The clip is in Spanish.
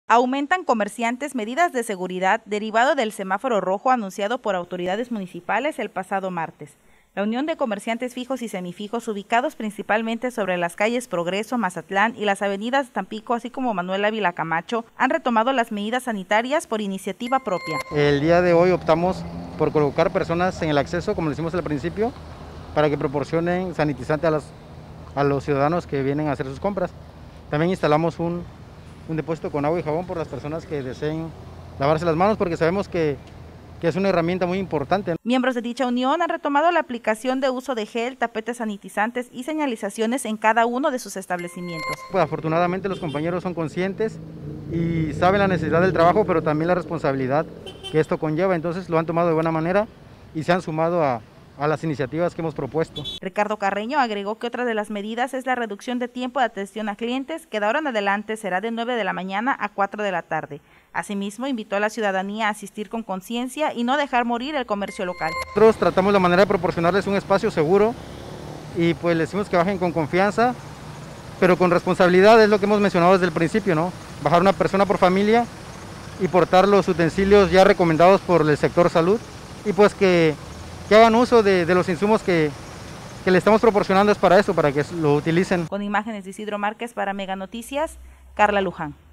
Aumentan comerciantes medidas de seguridad derivado del semáforo rojo anunciado por autoridades municipales el pasado martes. La Unión de Comerciantes Fijos y Semifijos, ubicados principalmente sobre las calles Progreso, Mazatlán y las avenidas Tampico, así como Manuel Ávila Camacho, han retomado las medidas sanitarias por iniciativa propia. El día de hoy optamos por colocar personas en el acceso, como lo hicimos al principio, para que proporcionen sanitizante a los ciudadanos que vienen a hacer sus compras. También instalamos un depósito con agua y jabón por las personas que deseen lavarse las manos, porque sabemos que es una herramienta muy importante. Miembros de dicha unión han retomado la aplicación de uso de gel, tapetes sanitizantes y señalizaciones en cada uno de sus establecimientos. Pues afortunadamente los compañeros son conscientes y saben la necesidad del trabajo, pero también la responsabilidad que esto conlleva, entonces lo han tomado de buena manera y se han sumado a las iniciativas que hemos propuesto. Ricardo Carreño agregó que otra de las medidas es la reducción de tiempo de atención a clientes, que de ahora en adelante será de 9 de la mañana a 4 de la tarde. Asimismo, invitó a la ciudadanía a asistir con conciencia y no dejar morir el comercio local. Nosotros tratamos la manera de proporcionarles un espacio seguro y pues les decimos que bajen con confianza, pero con responsabilidad, es lo que hemos mencionado desde el principio, ¿no? Bajar una persona por familia y portar los utensilios ya recomendados por el sector salud y pues que hagan uso de los insumos que le estamos proporcionando, es para eso, para que lo utilicen. Con imágenes de Isidro Márquez para Mega Noticias, Carla Luján.